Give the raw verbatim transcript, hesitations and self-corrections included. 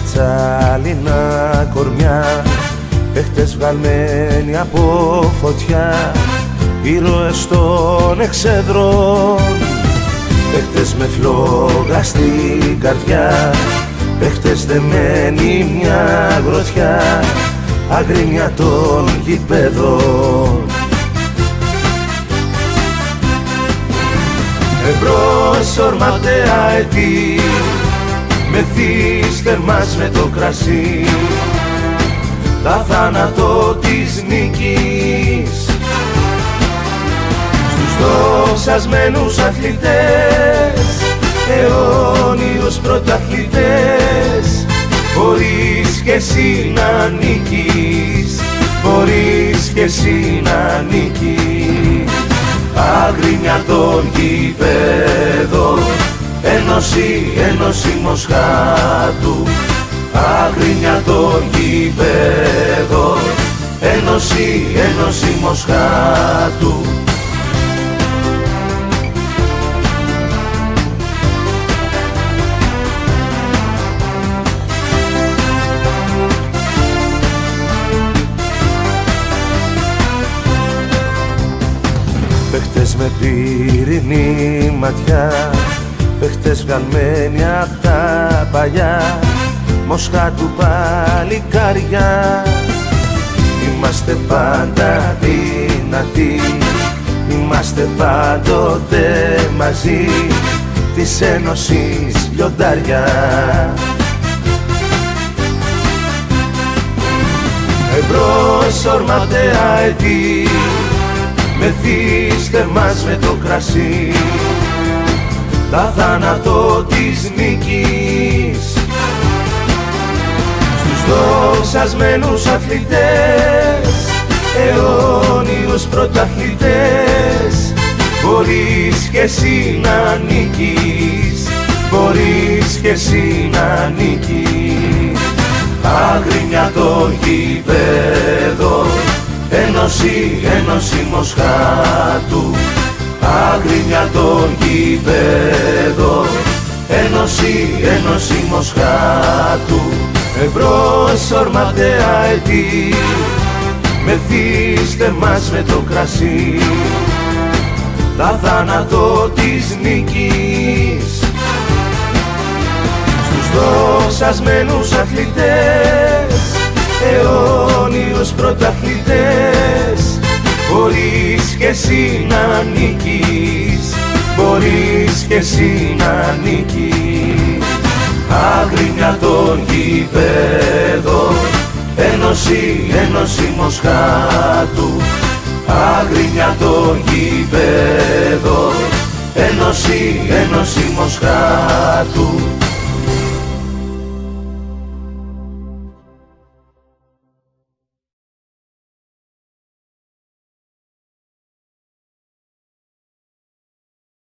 τσάλινα κορμιά, παίχτες βγαλμένοι από φωτιά, ήρωες των εξέδρων, παίχτες με φλόγα στην καρδιά, παίχτες δεμένοι μια γροθιά, αγρίνια των γηπέδων. Εμπρός ορματέα αετή, μεθύστε μας με το κρασί, τα θάνατο της νίκης. Στους δοξασμένους αθλητές, αιώνιους πρωταθλητές, μπορείς κι εσύ να νικείς, μπορείς κι εσύ να νικείς. Αγρίνια των γηπέδων, ένωση, ένωση Μοσχάτου. Αγρίνια των γηπέδων, ένωση, ένωση Μοσχάτου. Παίχτες με πυρηνή ματιά, παίχτες βγαλμένοι απ' τα παλιά, Μοσχάτου παλικάρια. Είμαστε πάντα δυνατοί, είμαστε πάντοτε μαζί, της ένωσης λιοντάρια. Εμπρός ορματέα αετή, μεθύστε μας με το κρασί, τα θάνατο της νίκης. Στους δοξασμένους αθλητές, αιώνιους πρωταθλητές, μπορείς κι εσύ να νικείς, μπορείς κι εσύ να νικείς. Αγρίνια των γηπέδων, ένωση, ένωση Μοσχάτου. Αγρίνια των γηπέδων, ένωση, ένωση Μοσχάτου. Εμπρός ορματέα αετή, μεθύστε μας με το κρασί, τα θάνατο της νίκης. Στους δοξασμένους αθλητές, αιώνιους πρωταθλητές, μπορείς κι εσύ να νικείς, μπορείς κι εσύ να νικείς. Αγρίνια των γηπέδων, ένωση, ένωση Μοσχάτου. Αγρίνια των γηπέδων, ένωση, ένωση Μοσχάτου.